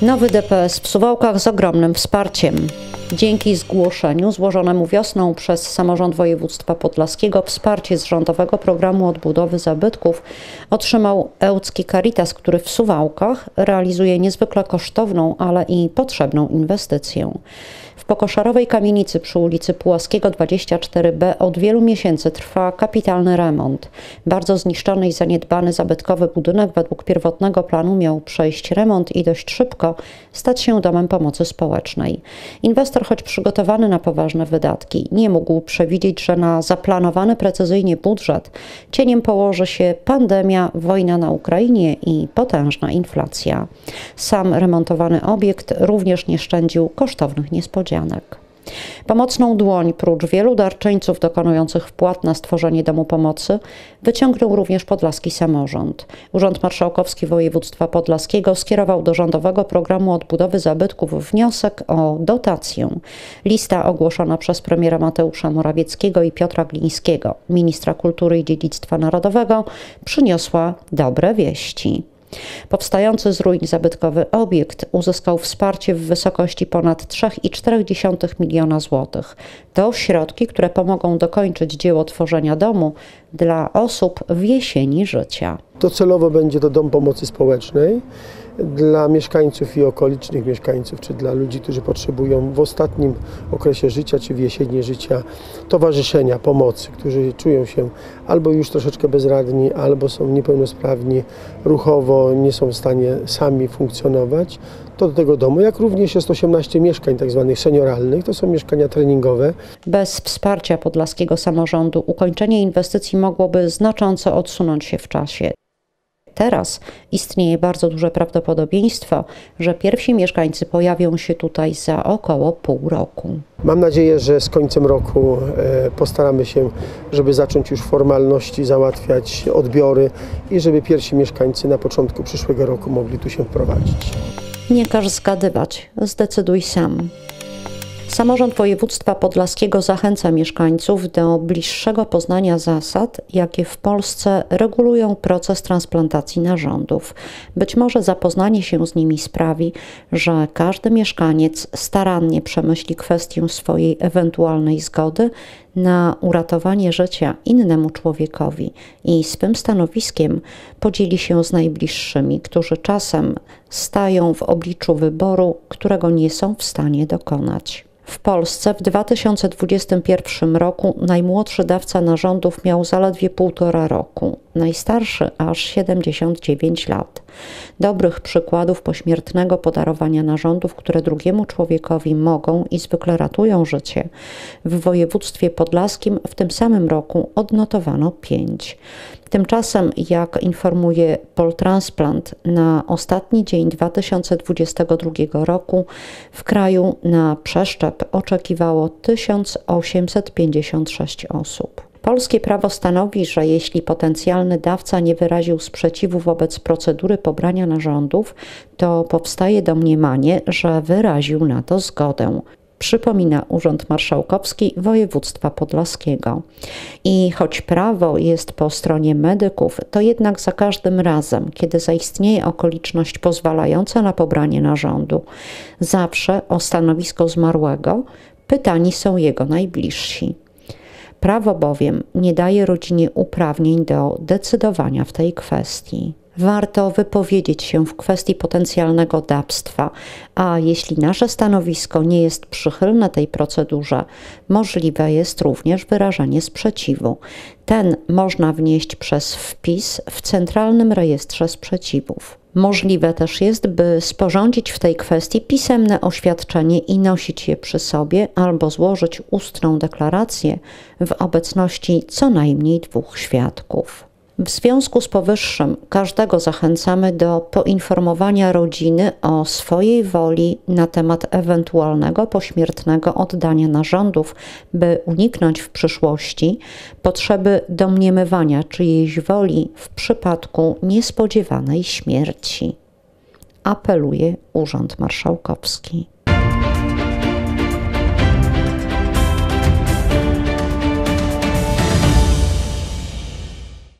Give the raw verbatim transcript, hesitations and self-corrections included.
Nowy D P S w Suwałkach z ogromnym wsparciem. Dzięki zgłoszeniu złożonemu wiosną przez Samorząd Województwa Podlaskiego wsparcie z Rządowego Programu Odbudowy Zabytków otrzymał Ełcki Caritas, który w Suwałkach realizuje niezwykle kosztowną, ale i potrzebną inwestycję. W Pokoszarowej kamienicy przy ulicy Pułaskiego dwadzieścia cztery B od wielu miesięcy trwa kapitalny remont. Bardzo zniszczony i zaniedbany zabytkowy budynek według pierwotnego planu miał przejść remont i dość szybko stać się domem pomocy społecznej. Inwestor, choć przygotowany na poważne wydatki, nie mógł przewidzieć, że na zaplanowany precyzyjnie budżet cieniem położy się pandemia, wojna na Ukrainie i potężna inflacja. Sam remontowany obiekt również nie szczędził kosztownych niespodzianek. Pomocną dłoń, prócz wielu darczyńców dokonujących wpłat na stworzenie domu pomocy, wyciągnął również podlaski samorząd. Urząd Marszałkowski Województwa Podlaskiego skierował do Rządowego Programu Odbudowy Zabytków wniosek o dotację. Lista ogłoszona przez premiera Mateusza Morawieckiego i Piotra Glińskiego, ministra kultury i dziedzictwa narodowego, przyniosła dobre wieści. Powstający z ruin zabytkowy obiekt uzyskał wsparcie w wysokości ponad trzy i cztery dziesiąte miliona złotych. To środki, które pomogą dokończyć dzieło tworzenia domu dla osób w jesieni życia. Docelowo będzie to dom pomocy społecznej dla mieszkańców i okolicznych mieszkańców, czy dla ludzi, którzy potrzebują w ostatnim okresie życia, czy w jesieni życia towarzyszenia, pomocy, którzy czują się albo już troszeczkę bezradni, albo są niepełnosprawni ruchowo, nie są w stanie sami funkcjonować, to do tego domu, jak również jest osiemnaście mieszkań tak zwanych senioralnych, to są mieszkania treningowe. Bez wsparcia podlaskiego samorządu ukończenie inwestycji mogłoby znacząco odsunąć się w czasie. Teraz istnieje bardzo duże prawdopodobieństwo, że pierwsi mieszkańcy pojawią się tutaj za około pół roku. Mam nadzieję, że z końcem roku postaramy się, żeby zacząć już formalności, załatwiać odbiory i żeby pierwsi mieszkańcy na początku przyszłego roku mogli tu się wprowadzić. Nie każ zgadywać, zdecyduj sam. Samorząd Województwa Podlaskiego zachęca mieszkańców do bliższego poznania zasad, jakie w Polsce regulują proces transplantacji narządów. Być może zapoznanie się z nimi sprawi, że każdy mieszkaniec starannie przemyśli kwestię swojej ewentualnej zgody na uratowanie życia innemu człowiekowi i swym stanowiskiem podzieli się z najbliższymi, którzy czasem stają w obliczu wyboru, którego nie są w stanie dokonać. W Polsce w dwa tysiące dwudziestym pierwszym roku najmłodszy dawca narządów miał zaledwie półtora roku, najstarszy aż siedemdziesiąt dziewięć lat. Dobrych przykładów pośmiertnego podarowania narządów, które drugiemu człowiekowi mogą i zwykle ratują życie, w województwie podlaskim w tym samym roku odnotowano pięć. Tymczasem, jak informuje Poltransplant, na ostatni dzień dwa tysiące dwudziestego drugiego roku w kraju na przeszczep oczekiwało tysiąc osiemset pięćdziesiąt sześć osób. Polskie prawo stanowi, że jeśli potencjalny dawca nie wyraził sprzeciwu wobec procedury pobrania narządów, to powstaje domniemanie, że wyraził na to zgodę. Przypomina Urząd Marszałkowski Województwa Podlaskiego. I choć prawo jest po stronie medyków, to jednak za każdym razem, kiedy zaistnieje okoliczność pozwalająca na pobranie narządu, zawsze o stanowisko zmarłego pytani są jego najbliżsi. Prawo bowiem nie daje rodzinie uprawnień do decydowania w tej kwestii. Warto wypowiedzieć się w kwestii potencjalnego dawstwa, a jeśli nasze stanowisko nie jest przychylne tej procedurze, możliwe jest również wyrażenie sprzeciwu. Ten można wnieść przez wpis w Centralnym Rejestrze Sprzeciwów. Możliwe też jest, by sporządzić w tej kwestii pisemne oświadczenie i nosić je przy sobie albo złożyć ustną deklarację w obecności co najmniej dwóch świadków. W związku z powyższym każdego zachęcamy do poinformowania rodziny o swojej woli na temat ewentualnego pośmiertnego oddania narządów, by uniknąć w przyszłości potrzeby domniemywania czyjejś woli w przypadku niespodziewanej śmierci. Apeluje Urząd Marszałkowski.